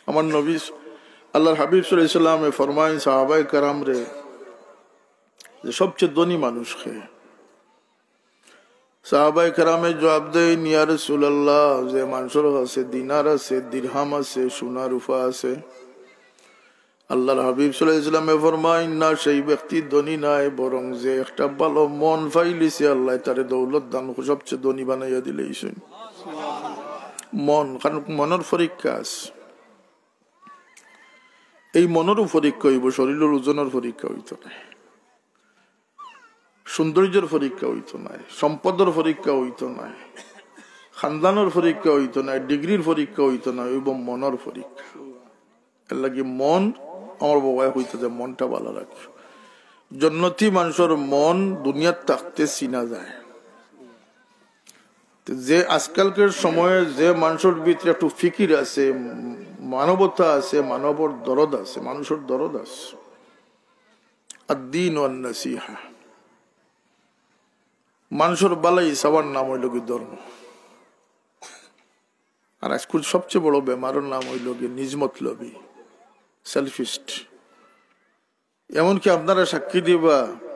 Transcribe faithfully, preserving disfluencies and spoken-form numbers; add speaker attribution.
Speaker 1: আমার নবী আল্লাহর হাবিব সাল্লাল্লাহু আলাইহি ওয়াসাল্লাম ফরমায় সাহাবায়ে কেরাম রে যে সবচেয়ে ধনী মানুষ কে? সাহাবায়ে কেরামে জবাব দেন ইয়া রাসূলুল্লাহ, যে মানুষের কাছে দিনার আছে, দিরহাম আছে, সোনা রূপা আছে। আল্লাহর হাবিব সাল্লাল্লাহু আলাইহি ওয়াসাল্লাম ফরমায় না, সেই ব্যক্তি ধনী নাই, বরং যে একটা ভালো মন পাইলিছে আল্লাহ তারে দৌলত দান সবচেয়ে ধনী বানাইয়া দিলেইছেন। মন, কারণ মনের পরীক্ষা আছে। এই মনেরও পরীক্ষা হইব, শরীরের ওজনের পরীক্ষা হইত না, সৌন্দর্যের পরীক্ষা হইত নাই, সম্পদের পরীক্ষা হইত নাই, খানদানের পরীক্ষা হইত নাই, ডিগ্রির পরীক্ষা হইত না, হইব মনের পরীক্ষা। এর লাগি মন আমার বাবায় হইতে যে মনটা ভালো রাখি। জন্নতি মানুষের মন দুনিয়ার থাকতে চিনা যায়। যে আজকালকার সময়ে যে মানুষের ভিতরে একটু ফিকির আছে, মানবতা আছে, মানবর দরদ আছে, মানুষের দরদ আছে, আদ-দীন ওয়ান নাসিহা, মানুষের বালাই সবার নাম হইল কি ধর্ম। আর আজকাল সবচেয়ে বড় বেমারের নাম হইল কি নিজমতলবি, সেলফিস্ট। এমনকি আপনারা সাক্ষী দিবা